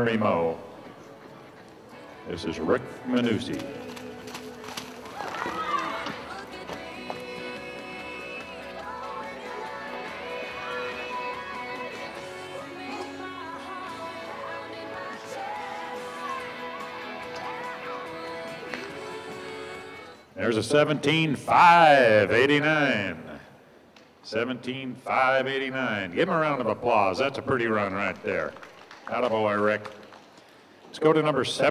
Jeremy Moe. This is Rick Manuzzi. There's a 17.589. 17.589. Give him a round of applause. That's a pretty run right there. Attaboy, Rick. Let's go to number 7.